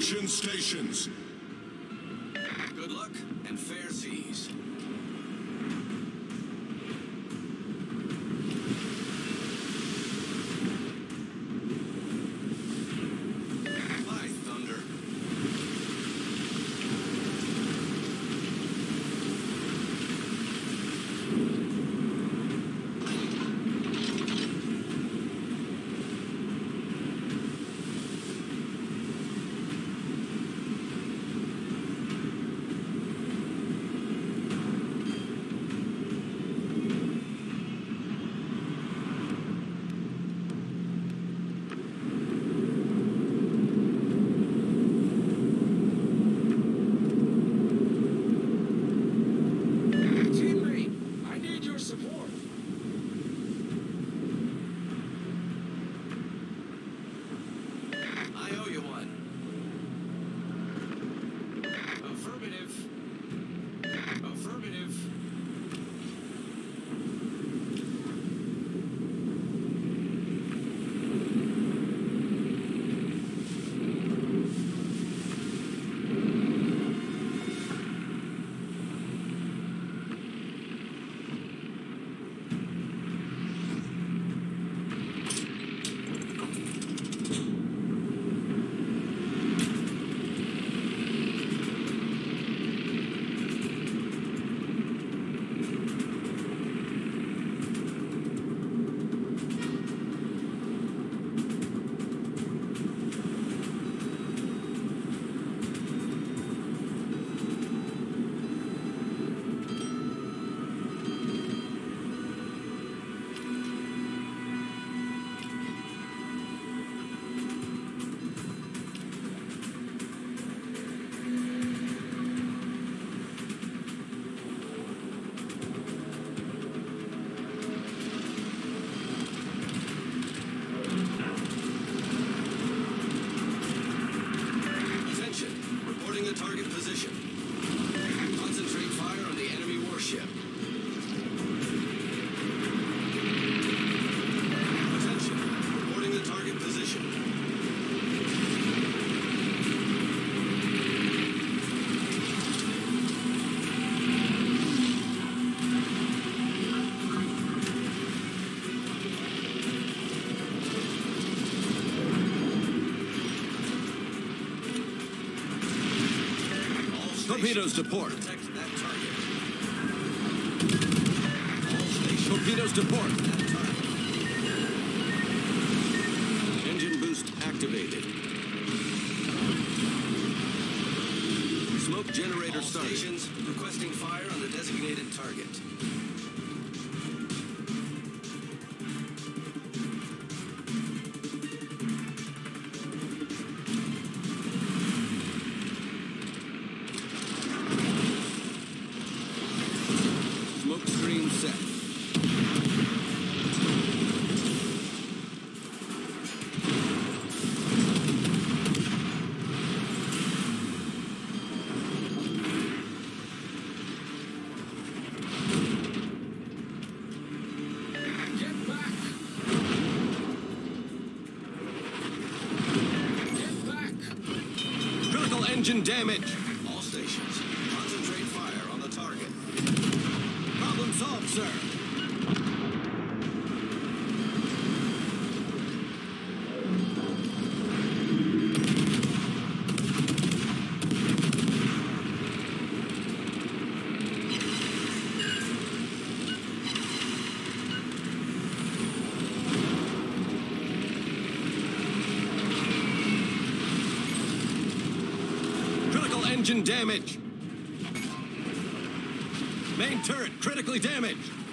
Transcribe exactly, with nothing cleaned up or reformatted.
Attention stations. Good luck and fair seas. By thunder. Target position. Concentrate fire on the enemy warship. Attention, reporting the target position. Torpedoes to port. Protect that target. All stations. Torpedoes to port. That target. Engine boost activated. Smoke generator started. All stations requesting fire on the designated target. Screen set. Get back! Get back! Critical engine damage. All stations, concentrate fire on the target. Problem solved, sir. Critical engine damage. Main turret critically damaged.